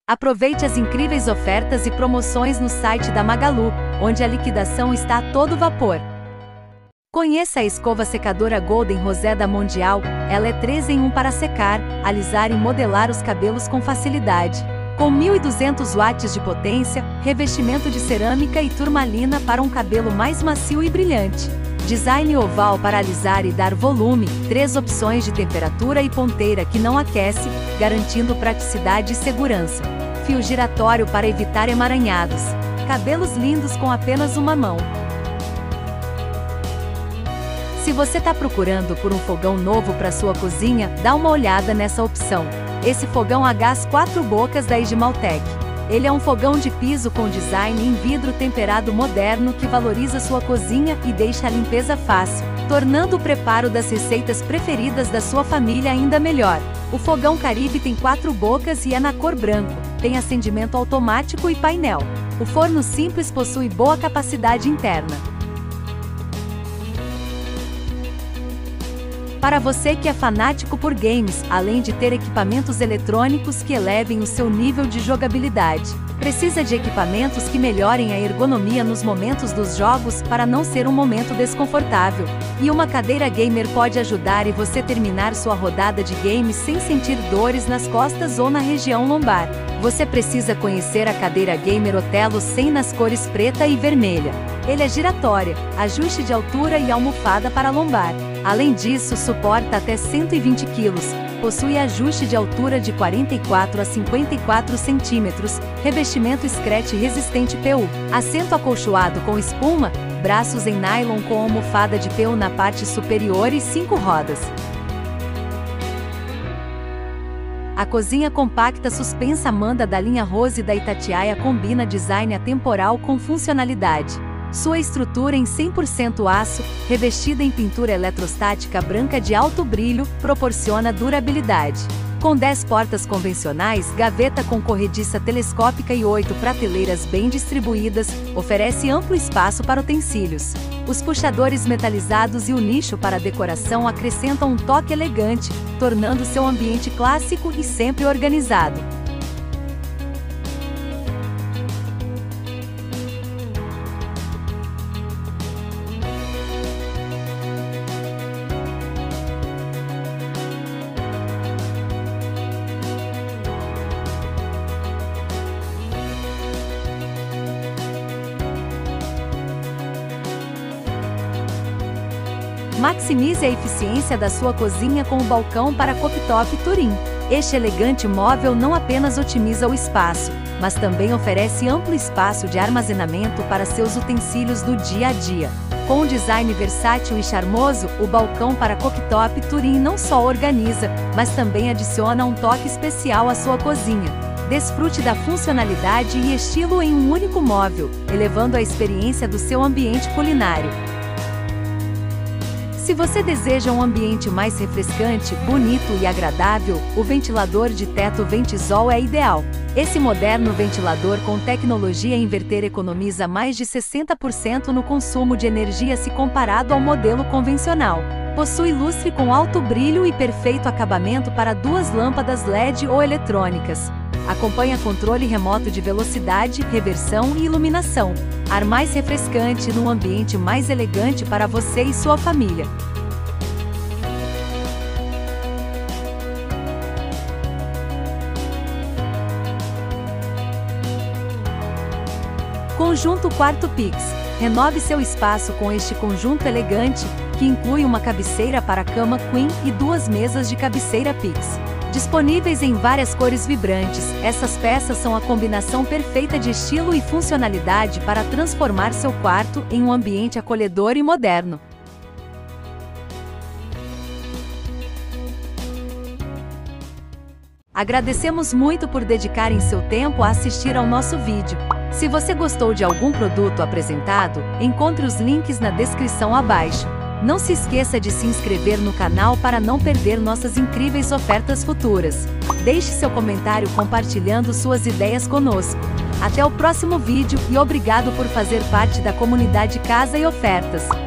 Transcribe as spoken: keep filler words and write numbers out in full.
Aproveite as incríveis ofertas e promoções no site da Magalu, onde a liquidação está a todo vapor. Conheça a escova secadora Golden Rosé da Mondial. Ela é três em um para secar, alisar e modelar os cabelos com facilidade. Com mil e duzentos watts de potência, revestimento de cerâmica e turmalina para um cabelo mais macio e brilhante. Design oval para alisar e dar volume, três opções de temperatura e ponteira que não aquece, garantindo praticidade e segurança. Fio giratório para evitar emaranhados. Cabelos lindos com apenas uma mão. Se você está procurando por um fogão novo para sua cozinha, dá uma olhada nessa opção. Esse fogão a gás quatro bocas da Igimaltec. Ele é um fogão de piso com design em vidro temperado moderno que valoriza sua cozinha e deixa a limpeza fácil, tornando o preparo das receitas preferidas da sua família ainda melhor. O fogão Caribe tem quatro bocas e é na cor branco, tem acendimento automático e painel. O forno simples possui boa capacidade interna. Para você que é fanático por games, além de ter equipamentos eletrônicos que elevem o seu nível de jogabilidade, precisa de equipamentos que melhorem a ergonomia nos momentos dos jogos para não ser um momento desconfortável. E uma cadeira gamer pode ajudar e você terminar sua rodada de games sem sentir dores nas costas ou na região lombar. Você precisa conhecer a cadeira gamer Otelo cem nas cores preta e vermelha. Ele é giratória, ajuste de altura e almofada para lombar. Além disso, suporta até cento e vinte quilos, possui ajuste de altura de quarenta e quatro a cinquenta e quatro centímetros, revestimento Scratch resistente P U, assento acolchoado com espuma, braços em nylon com almofada de P U na parte superior e cinco rodas. A cozinha compacta suspensa Amanda da linha Rose da Itatiaia combina design atemporal com funcionalidade. Sua estrutura em cem por cento aço, revestida em pintura eletrostática branca de alto brilho, proporciona durabilidade. Com dez portas convencionais, gaveta com corrediça telescópica e oito prateleiras bem distribuídas, oferece amplo espaço para utensílios. Os puxadores metalizados e o nicho para decoração acrescentam um toque elegante, tornando seu ambiente clássico e sempre organizado. Maximize a eficiência da sua cozinha com o balcão para cooktop Turim. Este elegante móvel não apenas otimiza o espaço, mas também oferece amplo espaço de armazenamento para seus utensílios do dia a dia. Com um design versátil e charmoso, o balcão para cooktop Turim não só organiza, mas também adiciona um toque especial à sua cozinha. Desfrute da funcionalidade e estilo em um único móvel, elevando a experiência do seu ambiente culinário. Se você deseja um ambiente mais refrescante, bonito e agradável, o ventilador de teto Ventisol é ideal. Esse moderno ventilador com tecnologia inverter economiza mais de sessenta por cento no consumo de energia se comparado ao modelo convencional. Possui lustre com alto brilho e perfeito acabamento para duas lâmpadas L E D ou eletrônicas. Acompanha controle remoto de velocidade, reversão e iluminação. Ar mais refrescante num ambiente mais elegante para você e sua família. Conjunto Quarto Pix. Renove seu espaço com este conjunto elegante, que inclui uma cabeceira para cama Queen e duas mesas de cabeceira Pix. Disponíveis em várias cores vibrantes, essas peças são a combinação perfeita de estilo e funcionalidade para transformar seu quarto em um ambiente acolhedor e moderno. Agradecemos muito por dedicarem seu tempo a assistir ao nosso vídeo. Se você gostou de algum produto apresentado, encontre os links na descrição abaixo. Não se esqueça de se inscrever no canal para não perder nossas incríveis ofertas futuras. Deixe seu comentário compartilhando suas ideias conosco. Até o próximo vídeo e obrigado por fazer parte da comunidade Casa e Ofertas.